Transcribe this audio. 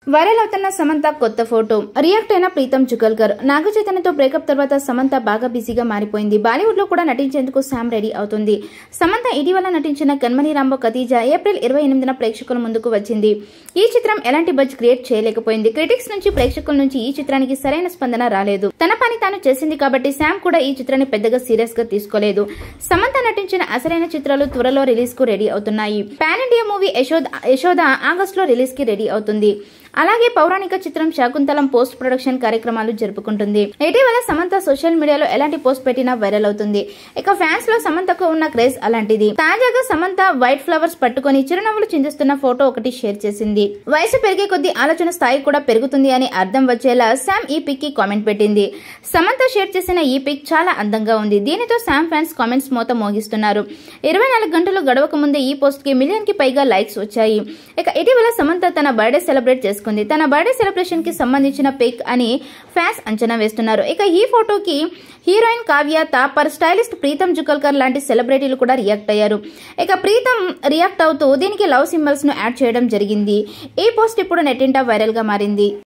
Viral అవుతున్న సమంత కొత్త photo. React అయిన ప్రీతం జుగల్కర్. నాగ చైతన్యతో బ్రేకప్ తర్వాత సమంత బాగా బిజీగా మారిపోయింది. బాలీవుడ్ లో కూడా నటించేందుకు శామ్ రెడీ అవుతుంది. సమంత ఇటీవల నటించిన కన్మణి రాంబో ఖతీజా ఏప్రిల్ 28న ప్రేక్షకుల ముందుకు వచ్చింది. ఈ చిత్రం ఎలాంటి బజ్ క్రియేట్ చేయలేకపోయింది. క్రిటిక్స్ నుంచి ప్రేక్షకుల నుంచి ఈ చిత్రానికి సరైన స్పందన రాలేదు. తన పని తాను చేసింది కాబట్టి శామ్ కూడా ఈ చిత్రాన్ని పెద్దగా సీరియస్ గా తీసుకోలేదు. సమంత నటించిన అసలైన చిత్రాలు త్వరలో రిలీజ్ కు రెడీ అవుతున్నాయి. పాన్ ఇండియా మూవీ యశోద ఆగస్టులో రిలీజ్ కి రెడీ అవుతుంది. అలాగే పౌరాణిక చిత్రం శాకుంతలం పోస్ట్ ప్రొడక్షన్ కార్యక్రమాలు జరుపుకుంటుంది. ఇటీవల సమంత సోషల్ మీడియాలో ఎలాంటి పోస్ట్ పెట్టినా వైరల్ అవుతుంది. ఇక ఫ్యాన్స్ లో సమంతకు ఉన్న క్రేజ్ అలాంటిది. తాజాగా సమంత వైట్ ఫ్లవర్స్ పట్టుకొని చిరునవ్వులు చిందిస్తున్న ఫోటో ఒకటి షేర్ చేసింది. వయసు పెరిగే కొద్దీ ఆలోచన స్థాయి కూడా పెరుగుతుంది అని అర్థం వచ్చేలా శామ్ ఈ పిక్ కి కామెంట్ పెట్టింది. సమంత షేర్ చేసిన ఈ పిక్ చాలా అందంగా ఉంది. దీనితో శామ్ ఫ్యాన్స్ కామెంట్స్ మోత మోగిస్తున్నారు. 24 గంటలు గడవక ముందే ఈ పోస్ట్ కి 1 మిలియన్ కి పైగా లైక్స్ వచ్చాయి. ఇక ఇటీవల సమంత తన బర్త్డే సెలబ్రేట్ చేసుకుంది. తన బర్త్డే సెలబ్రేషన్ కి సంబంధించిన పిక్ అని ఫ్యాన్స్ అంచనా వేస్తున్నారు. ఇక ఈ ఫోటోకి హీరోయిన్ కావ్య, తాపర్, స్టైలిస్ట్ ప్రీతం జుగల్కర్ లాంటి సెలబ్రిటీలు కూడా రియాక్ట్ అయ్యారు. ఇక ప్రీతం రియాక్ట్ అవుతూ దీనికి లవ్ సింబల్స్ ను యాడ్ చేయడం జరిగింది. ఈ పోస్ట్ ఇప్పుడు నెట్టింట వైరల్ గా మారింది.